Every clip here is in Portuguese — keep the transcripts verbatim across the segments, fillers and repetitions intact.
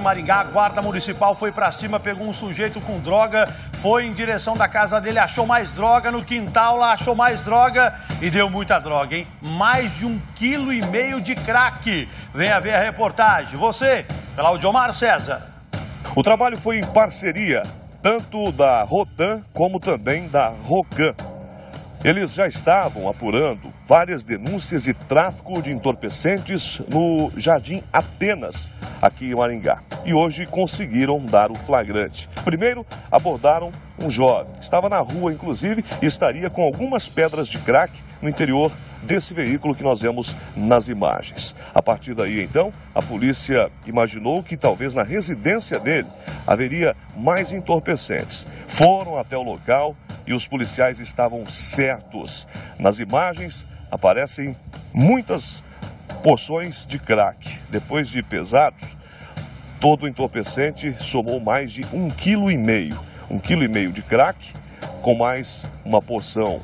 Maringá, a guarda municipal foi pra cima, pegou um sujeito com droga, foi em direção da casa dele, achou mais droga no quintal, lá achou mais droga e deu muita droga, hein? Mais de um quilo e meio de crack. Venha ver a reportagem. Você, Claudiomar César. O trabalho foi em parceria, tanto da Rotan como também da Rocan. Eles já estavam apurando várias denúncias de tráfico de entorpecentes no Jardim Atenas, aqui em Maringá. E hoje conseguiram dar o flagrante. Primeiro, abordaram um jovem. Estava na rua, inclusive, e estaria com algumas pedras de crack no interior desse veículo que nós vemos nas imagens. A partir daí, então, a polícia imaginou que talvez na residência dele haveria mais entorpecentes. Foram até o local e os policiais estavam certos. Nas imagens aparecem muitas porções de crack. Depois de pesados, todo o entorpecente somou mais de um quilo e meio. Um quilo e meio de crack, com mais uma porção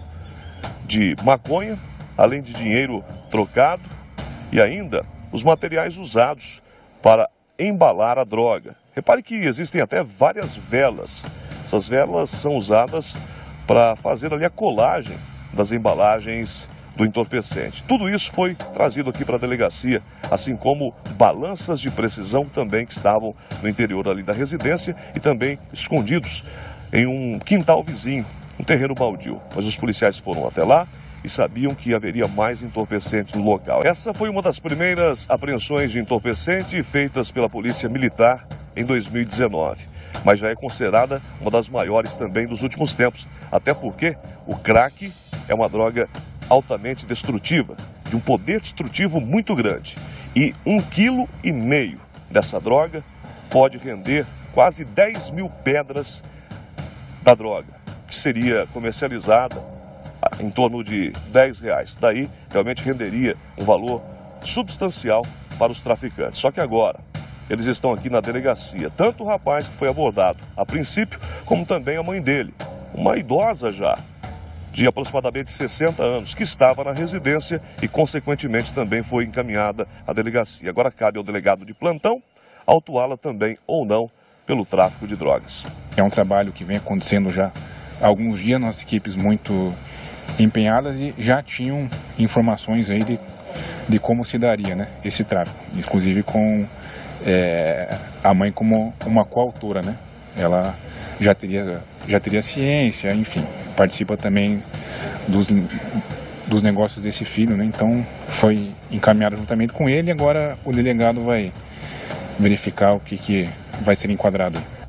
de maconha, além de dinheiro trocado e ainda os materiais usados para embalar a droga. Repare que existem até várias velas. Essas velas são usadas para fazer ali a colagem das embalagens do entorpecente. Tudo isso foi trazido aqui para a delegacia, assim como balanças de precisão também que estavam no interior ali da residência e também escondidos em um quintal vizinho, um terreno baldio. Mas os policiais foram até lá e sabiam que haveria mais entorpecente no local. Essa foi uma das primeiras apreensões de entorpecente feitas pela Polícia Militar em dois mil e dezenove, mas já é considerada uma das maiores também dos últimos tempos, até porque o crack é uma droga altamente destrutiva, de um poder destrutivo muito grande, e um quilo e meio dessa droga pode render quase dez mil pedras da droga, que seria comercializada em torno de dez reais. Daí realmente renderia um valor substancial para os traficantes. Só que agora eles estão aqui na delegacia, tanto o rapaz que foi abordado a princípio, como também a mãe dele, uma idosa já, de aproximadamente sessenta anos, que estava na residência e consequentemente também foi encaminhada à delegacia. Agora cabe ao delegado de plantão autuá-la também ou não pelo tráfico de drogas. É um trabalho que vem acontecendo já há alguns dias, nossas equipes muito empenhadas e já tinham informações aí de, de como se daria, né, esse tráfico, inclusive com é, a mãe como uma coautora, né? Ela já teria, já teria ciência, enfim, participa também dos, dos negócios desse filho, né? Então foi encaminhado juntamente com ele e agora o delegado vai verificar o que, que vai ser enquadrado.